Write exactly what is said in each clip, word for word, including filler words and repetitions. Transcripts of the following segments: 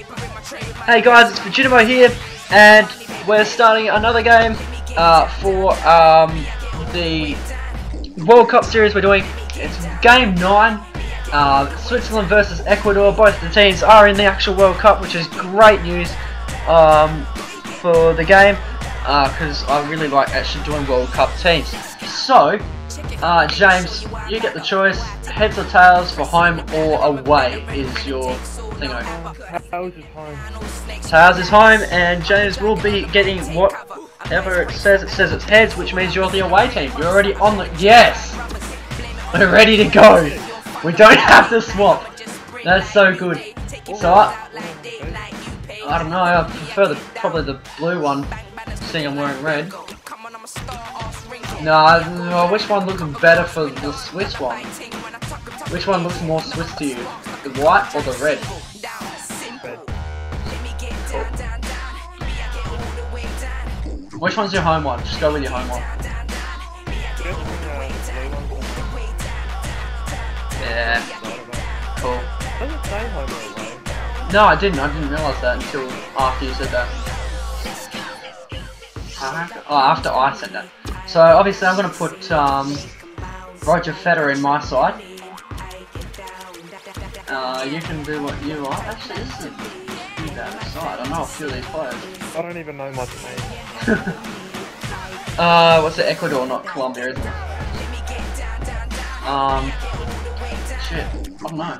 Hey guys, it's Legitimate here, and we're starting another game uh, for um, the World Cup series we're doing. It's game nine, uh, Switzerland versus Ecuador. Both the teams are in the actual World Cup, which is great news um, for the game, because uh, I really like actually doing World Cup teams. So, uh, James, you get the choice. Heads or tails for home or away is your thing. Tails is home. Tails is home, and James will be getting whatever it says. It says it's heads, which means you're the away team. You're already on the... Yes! We're ready to go. We don't have to swap. That's so good. So, I, I don't know, I prefer the, probably the blue one, seeing I'm wearing red. No, no, which one looks better for the Swiss one? Which one looks more Swiss to you? The white or the red? Which one's your home one? Just go with your home one. Yeah. Cool. Doesn't say home or away. No, I didn't. I didn't realise that until after you said that. Oh, after I said that. So obviously I'm going to put um, Roger Federer in my side. Uh, you can do what you want. Actually, this isn't too bad a side. I know a few of these players. I don't even know my team. uh, what's it? Ecuador, not Colombia, isn't it? Um, shit. I don't know.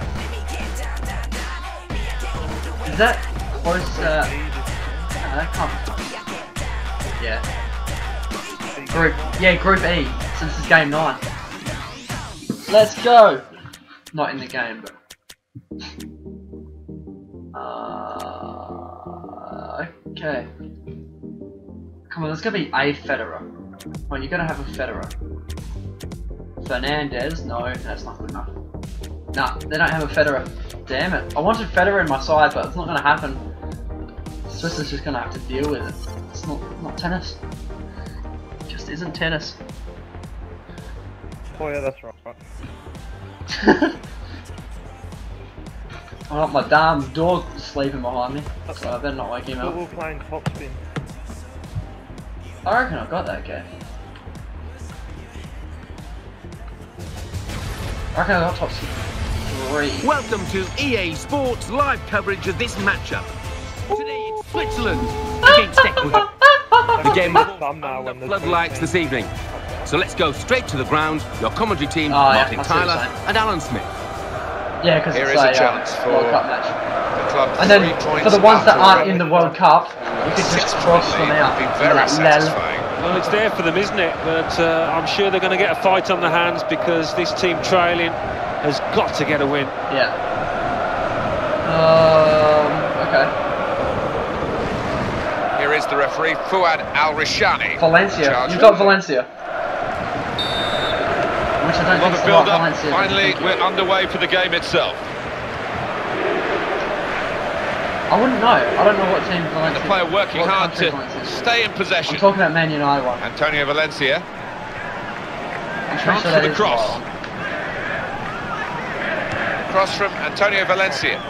Is that close? Uh, no, that can't be. Yeah. Group, yeah, Group E, since it's game nine. Let's go! Not in the game, but... Uh, okay. Come on, there's gotta be a Federer. Well, you gotta have a Federer. Fernandez? No, that's not good enough. Nah, they don't have a Federer. Damn it. I wanted Federer in my side, but it's not gonna happen. Swiss is just gonna have to deal with it. It's not, not tennis. Just isn't tennis. Oh yeah, that's right. I got my damn dog sleeping behind me, so I better not wake him up. We're playing topspin. I reckon I got that game. I reckon I got top three. Welcome to E A Sports live coverage of this matchup. Today it's Switzerland against Ecuador. The game will under floodlights this evening. So let's go straight to the ground. Your commentary team, oh, yeah, Martin Tyler and Alan Smith. Yeah, because it's is a, a chance uh, for World Cup match. The club and then for the ones that aren't in the World Cup, you could just cross them out. Very like, satisfying. Well, it's there for them, isn't it? But uh, I'm sure they're going to get a fight on the hands because this team trailing has got to get a win. Yeah. Um. Okay. Here is the referee, Fouad Al-Rishani. Valencia. You've got Valencia. Which I don't A lot think of is the right build-up. Valencia. Finally, we're underway for the game itself. I wouldn't know. I don't know what team Valencia. The player working what hard to Valencia is. stay in possession. I'm talking about Man United one. Antonio Valencia. I'm Chance sure for that the is cross. wrong. Cross from Antonio Valencia.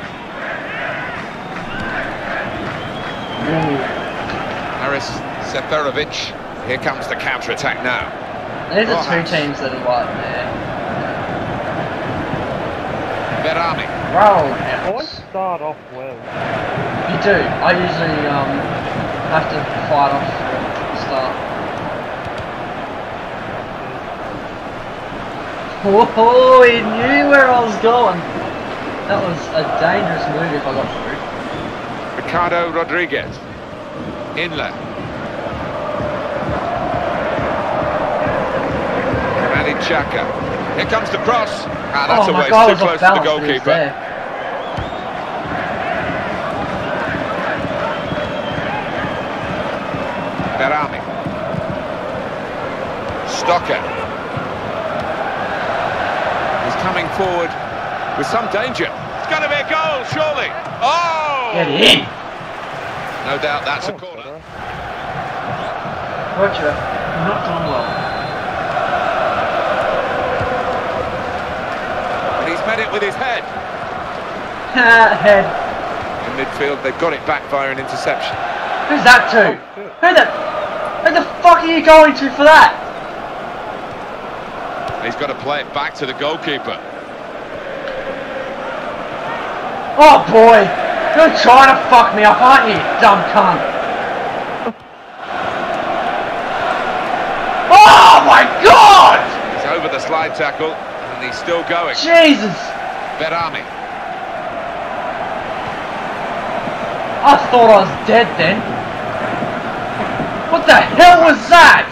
Ooh. Haris Seferovic. Here comes the counter-attack now. These are Oh, two teams that are like there. Berami. Roll I out. start off well. You do. I usually um have to fight off the start. Oh, he knew where I was going. That was a dangerous move if I got through. Ricardo Rodriguez. Inlet. Granit Xhaka. Here comes the cross. Ah, that's Oh a my way God, too I was close off to the balance, but he was goalkeeper. there. Berami. Stocker. He's coming forward with some danger. It's going to be a goal, surely. Oh! Get in! No doubt that's a Oh, corner. Roger, not done well. And he's met it with his head. Head. in midfield. They've got it back via an interception. Who's that to? Who the... Who the fuck are you going to for that? He's got to play it back to the goalkeeper. Oh boy! You're trying to fuck me up, aren't you, dumb cunt? Oh my god! He's over the slide tackle and he's still going. Jesus! Berami. I thought I was dead then. What the hell was that?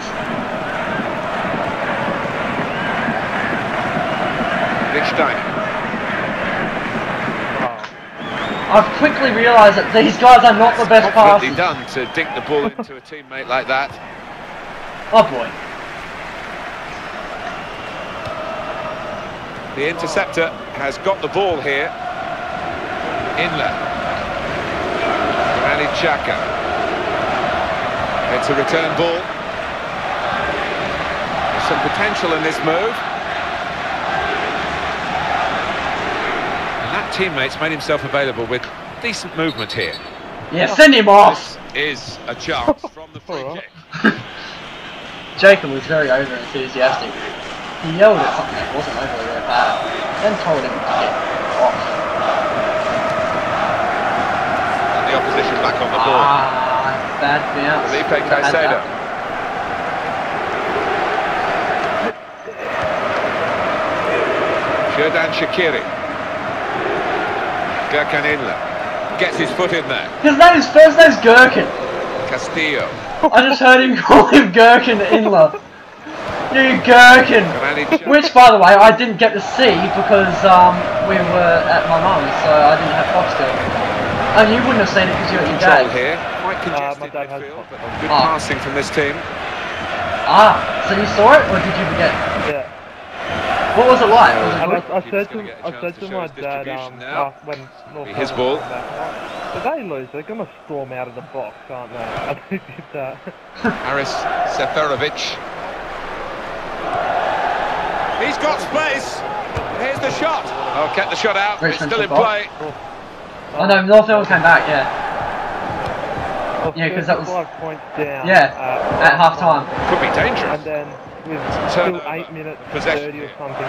Lichtsteiner. I've quickly realised that these guys are not the best Confidently passers. done to dink the ball into a teammate like that. Oh boy. The interceptor has got the ball here. Inler. Granit Xhaka. It's a return ball. There's some potential in this move. And that teammate's made himself available with decent movement here. Yeah, send him off! This is a chance from the free kick. Jacob was very over enthusiastic. He yelled at something that wasn't overly very bad, then told him to get off. And the opposition back on the ball. Ah, bad bounce. Felipe Caicedo. Xherdan Shaqiri. Gürkan Inler. Gets his foot in there. His name's first name's Gherkin. Castillo. I just heard him call him Gherkin Inler. You Gherkin! Which, by the way, I didn't get to see because um, we were at my mum's, so I didn't have Foxtel. And you wouldn't have seen it because you were at your Control dad's. here. Quite congested Uh, my dad has midfield, but Foxtel. good Oh. passing from this team. Ah, so you saw it, or did you forget? Yeah. What was it like? Was it And good? I, I He's said gonna to, get a I chance said to to show my his dad distribution um, now. uh, when North Be his Carolina ball. came back, I'm like, if they lose, they're going to storm out of the box, aren't they? And they did that. Haris Seferovic. He's got space. Here's the shot. Oh, kept the shot out. It's Richmond still in took off. play. Oh no, Northfield came back, yeah. Well, Yeah, 'cause that was- five points down. Yeah, uh, at half time. Could be dangerous. And then with Turnover. still eight minutes, Possession thirty or here. something.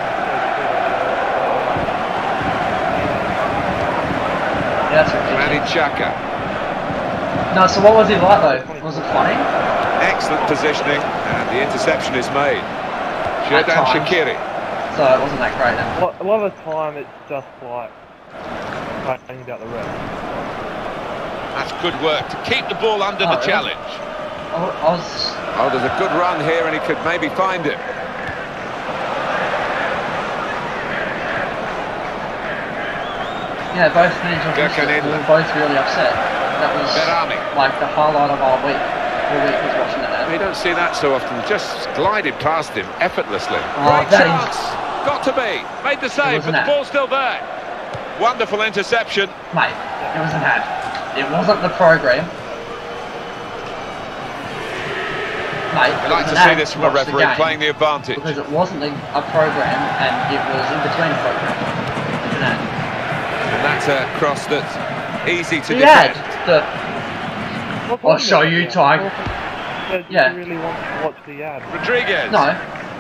Yeah, that's ridiculous. Granit Xhaka. No, so what was he like though? Was it funny? Excellent positioning, and the interception is made. Xherdan times. Shaqiri. So it wasn't that great then. A lot, a lot of the time, it's just like complaining about the ref. That's good work to keep the ball under Oh, the really? challenge. I wa- I was... Oh, there's a good run here, and he could maybe find it. Yeah, both me and John Gürkan we Inler. were both really upset. That was Berami. like the highlight of our week. All week was watching that. We don't see that so often. Just glided past him effortlessly. Oh, Great that is- chance. Got to be. Made the save, but wasn't the it? ball's still there. Wonderful interception. Mate, it was an ad. It wasn't the program. Mate, We it like was to an see ad this to from a watch the referee game playing the advantage. because it wasn't a, a program and it was in between programs. It was an ad. And that's a cross that's easy to The ad. defend. The, What I'll was show it? you, Tig. Did Yeah. you really want to watch the ad? Rodriguez. no.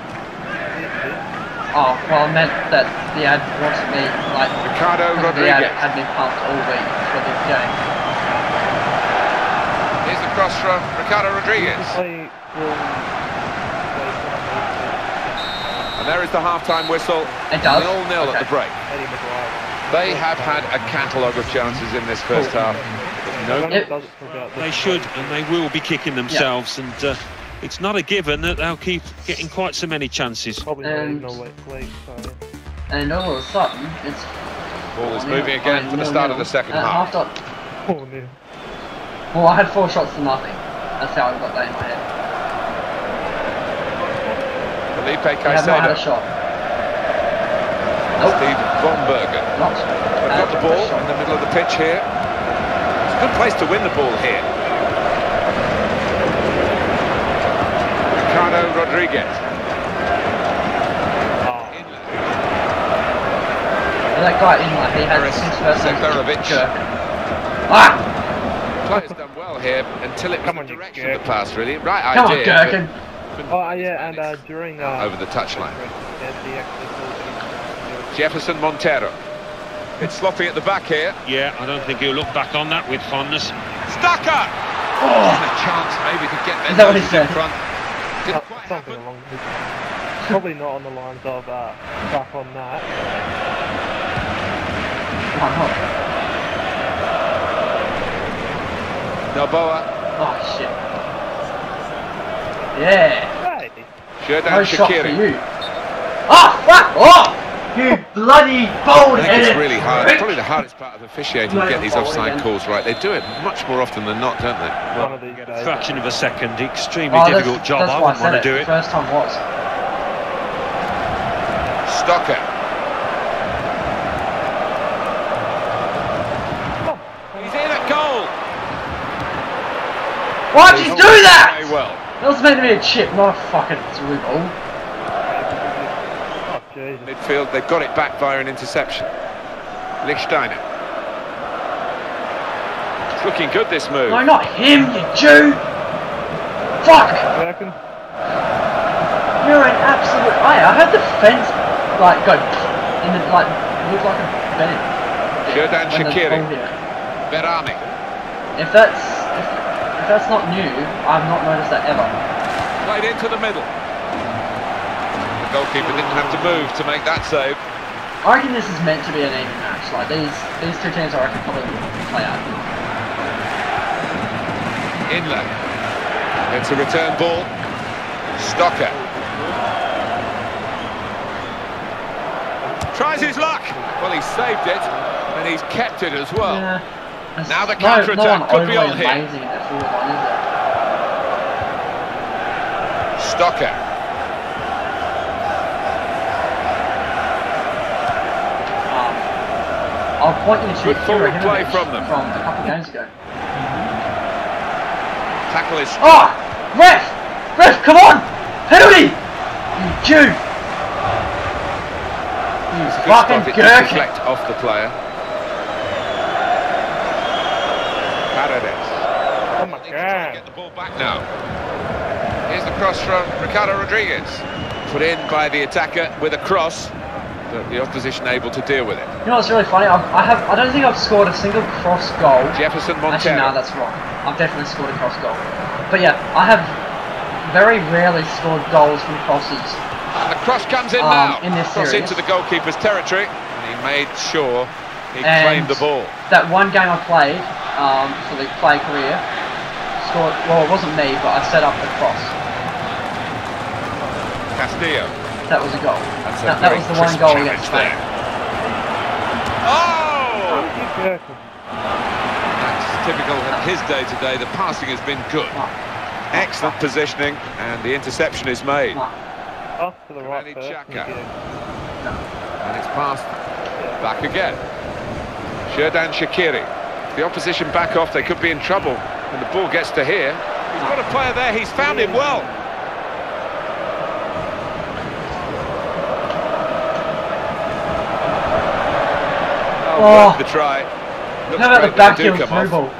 Oh, well, I meant that the ad wanted me, like, Ricardo because the ad Rodriguez. had me pumped all week for this game. Here's the cross from Ricardo Rodriguez. Play, well, And there is the half-time whistle. It does? nil nil Okay. at the break. Eddie Maguire. They have had a catalogue of chances in this first half. But no, Everyone It- does it for about They this should, time. and they will be kicking themselves, and uh, it's not a given that they'll keep getting quite so many chances. Probably not And- even a week, week so. And all of a sudden, it's... ball is I mean, moving I again mean, for the nil start nil. of the second At half. time. Oh, no. Well, I had four shots to nothing. That's how I got that in my head. Felipe I have not had a Caicedo. shot. Nope, Steve Bomberger. not. They've Had got the a ball shot. in the middle of the pitch here. It's a good place to win the ball here. Ricardo Rodriguez. And that guy in like he has Haris his first name Seferovic. Jerk. Ah! Player's done well here until it was Come the on, you direction jerk. of the pass, really. Right Come on, idea. Gherkin. but Oh, yeah, and uh, during... Uh, over the touchline. the extra Jefferson Montero. It's sloppy at the back here. Yeah, I don't think he'll look back on that with fondness. Stucker! Oh. And a chance maybe to get Is that what he Mendoza in said? front. Didn't Uh, quite something happen. along those lines. Probably not on the lines of uh, back on that. Come on, hold on. Noboa. Oh, shit. Yeah. Hey! Jordan No shot for Shaqiri. you. Oh, fuck off! You bloody bold I think headed it's really hard. It's prick. probably the hardest part of officiating No, to get these ball offside again. calls right. They do it much more often than not, don't they? One of these Get days. a fraction of a second, extremely Oh, difficult that's, job. that's I why I wouldn't said want to it. do The it. first time was. Stocker. He's in at goal. Why'd you do that? Very well. That was meant to be a chip, not a fucking through ball. Oh, Jesus. Midfield, they've got it back via an interception. Lichtsteiner. It's looking good, this move. No, not him, you Jew! Fuck! Reckon? You're an absolute... Oh, yeah, I heard the fence, like, go... And it, like, looked like a bend. Jordan When the Shaqiri. ball hit it. Berami. If that's... If, if that's not new, I've not noticed that ever. Played into the middle. The goalkeeper didn't have to move to make that save. I reckon this is meant to be an even match. Like, these these two teams I reckon probably play out. Inlet. It's a return ball. Stocker. Tries his luck. Well, he saved it, and he's kept it as well. Yeah. There's Now the no- counter-attack no one could be overly on here. amazing at the forward line, is there? Stocker. Um, I'll point you to Good forward Kira play Himovic from them. from a couple of games ago. Tackle is... Oh! Ref! Ref, come on! Penalty! You Jew! You Good fucking stop, it did gherkin! deflect off the player. Paredes. Oh my Need to try and god. get the ball back now. Here's the cross from Ricardo Rodriguez. Put in by the attacker with a cross, but the opposition able to deal with it. You know what's really funny? I've, I have. I don't think I've scored a single cross goal. Jefferson Actually, Montero. no, that's wrong. I've definitely scored a cross goal. But yeah, I have very rarely scored goals from crosses. And the cross comes in Um, now. in this cross series. into the goalkeeper's territory, and he made sure he And claimed the ball. that one game I played um, for the play career, scored. Well, it wasn't me, but I set up the cross. Castillo. That was a goal. That's a That, that very was the one crisp goal challenge against Spain. there. Oh! Yeah. That's typical of his day-to-day. The passing has been good. No, Excellent positioning, and the interception is made. no. Off to the right Granit first. Xhaka. Yeah. And it's passed back again. Jordan Shaqiri. If the opposition back off, they could be in trouble when the ball gets to here. He's got a player there, he's found him well. Oh, Oh. worth the try. Looks How about great the when back they do heel come through off. ball?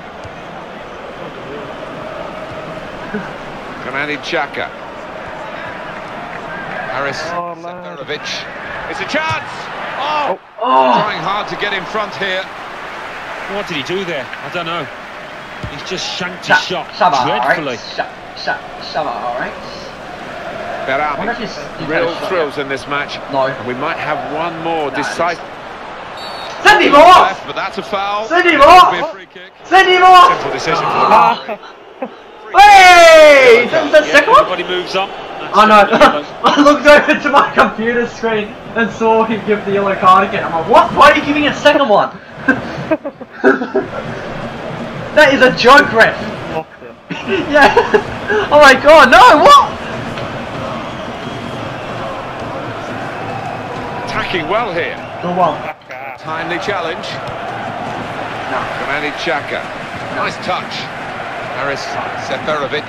Granit Xhaka. Haris Oh, lad. Seferovic. It's a chance! Oh! Oh! Trying hard to get in front here. What did he do there? I don't know. He's just shanked Sha- his shot Shaba, dreadfully. alright. Sha- Sha- Shaba, alright. I wonder if Berami. he's, he's Real had a shot thrills yet. in this match. No. And we might have one more No, decisive Send him off! left, but that's a foul. Send him It'll off! be a free kick. Send him off! Simple decision for the Ah. referee. Hey! Is that the Yeah, second one? everybody moves on. That's I know. definitely yellow. I looked over to my computer screen and saw him give the yellow card again. I'm like, what? Why are you giving a second one? That is a joke, ref. Yeah. Oh my god, no, what? Attacking well here. Good one. Timely challenge. No. Granit Xhaka. Nice touch. Haris Seferovic.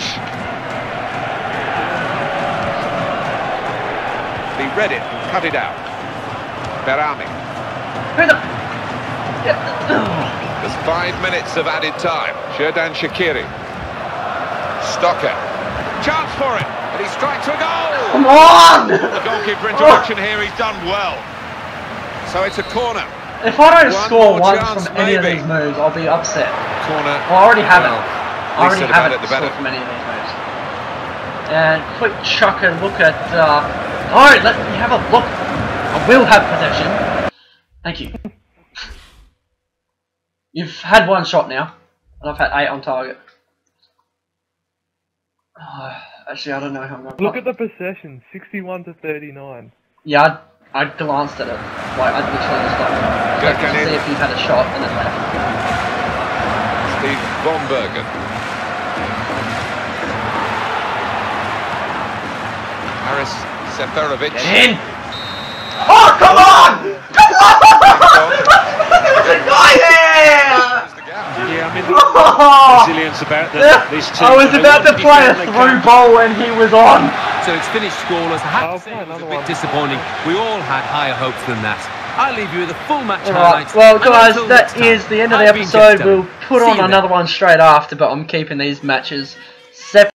He read it and cut it out. Berami. Who the... There's Five minutes of added time. Sherdan Shaqiri. Stocker. Chance for it. And he strikes a goal. Come on! The goalkeeper intervention here, he's done well. So it's a corner. If I don't One score more once chance, from any maybe. of these moves, I'll be upset. Corner. Well, I already have Well, it. I least already said have about it it, the scored better. from any of these moves. And quick chuck and look at. Uh, oh, let me have a look. I will have possession. Thank you. You've had one shot now, and I've had eight on target. Oh, actually, I don't know how I'm going to Look at the possession, sixty-one to thirty-nine. Yeah, I, I glanced at it. Like, I literally just like, Jack to in. see if you've had a shot, and then left. Steve von Bergen. Haris Seferovic. Get in! Oh, come on! Come on! There was a guy there! There's the gap. Yeah, I mean, Oh! resilience about the, Yeah, this team. I was They about to want play a defend, they through can't. ball and he was on. So it's finished scoreless. I have Oh, to say play it was a another bit one. disappointing. We all had higher hopes than that. I'll leave you with the full match Alright, highlights. well and guys, until that next time, is the end of the I've been episode. Jeff We'll Dunn. put See on you then. another one straight after, but I'm keeping these matches separate.